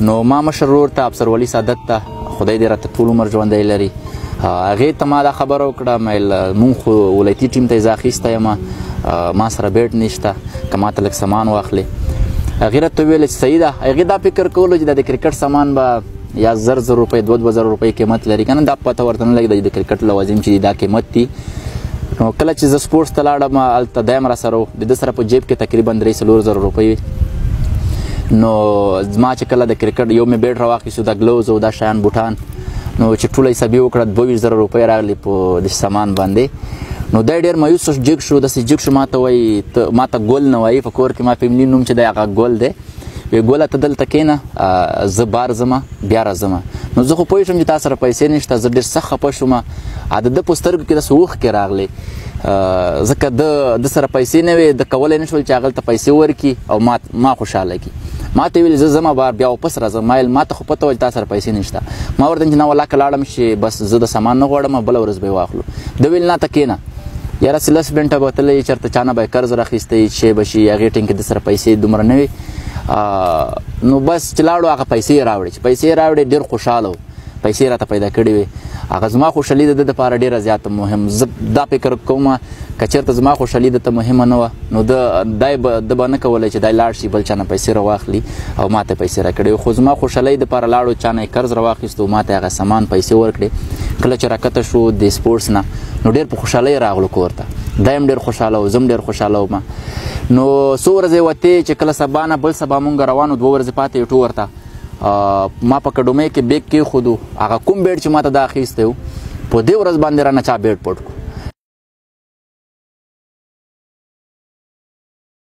نو ما مشر ورور ته افسر ولي سعادت ته خدای دې راته ټول عمر ژوندی لري هغې ته ما دا خبره وکړه مونږ خو ولایتي ټیم ته یې زه اخیستی یم ما سره بیټ نشته که ما ته لږ سامان واخلې هغې راته وویل چې صحیح ده هغې دا فکر کولو چې دا د کرکټ سامان به یا 1000 روپۍ 2000 روپۍ قیمت لري که نه دا پته ورته نه لګېده چې د کرکټ لوازم چې دا قیمت دي نو کله چې زه سپورټس ته لاړم هلته دی هم راسره و د ده سره په جیب کې تقریبا 3-4 روپۍ وي نو زما چې کله د کرکټ یو مې بیټ راواخیستو دا ګلوز او دا شیان بوټان نو چې ټوله حسابي وکړه 22,000 روپۍ راغلي په د سامان باندې نو دی ډېر مایوس جګ شو داسې جګ شو ما ته وایي ما ته ګل نه وایي په کور کې ما فیملي نوم چې دی هغه ګل دی وی ګوله ته دلته کښېنه زه بار ځمه بیا راځمه نو زه خو پوه شوم چې تا سره پیسې نشته زه ډېر سخت خفه شوم د ده په سترګو کې داسې اوښکې راغلې ځکه د سره پیسې نه وې د کولی نه شول چې هغلته پیسې ورکړي او ما خوشحاله کړي ما ته ویل زه ځمه بار بیا واپس راځم ما ما ته خو پته وه چې تا سره پیسې نشته ما ورته چې نه والله که لاړم چې بس زه د سامان نه غواړم بله ورځ به یې واخلو ده ویل نه ته کښېنه یاره 10 منټه به تللی چېرته چا نه به یې قرض راخیستی شی به شي هغې ټینګ کې د سره پیسې دومره نه وي نو بس چې لاړو هغه پیسې یې راوړې چې پیسې یې راوړې ډېر خوشحاله و پیسې راته پیدا کړې وې هغه زما خوشحالي د ده دپاره ډېره زیاته مهم زه دا فکر کوم که چېرته زما خوشحالي دته مهمه نه وه نو ده به نه کولی چې دی لاړ شي بل چا نه پیسې راواخلي او ما ته پیسې راکړې وې خو زما خوشحالۍ دپاره لاړو چا نه یې قرض راواخیستو ما ته هغه سامان پیسې ورکړې کله چې راکته شو د سپورټس نه نو ډېر په خوشحالۍ راغلو کور ته دی هم ډېر خوشحاله و زه هم ډېر خوشحاله وم نو څو ورځې وتې چې کله سبا نه بل سبا مونږ روانو 2 ورځې پاتې یو ټور ته ما په کډومۍ کې بیګ کېښودو هغه کوم بیټ چې ما ته دا اخیستی و په دې ورځ باندې رانه چا بیټ پټ کړو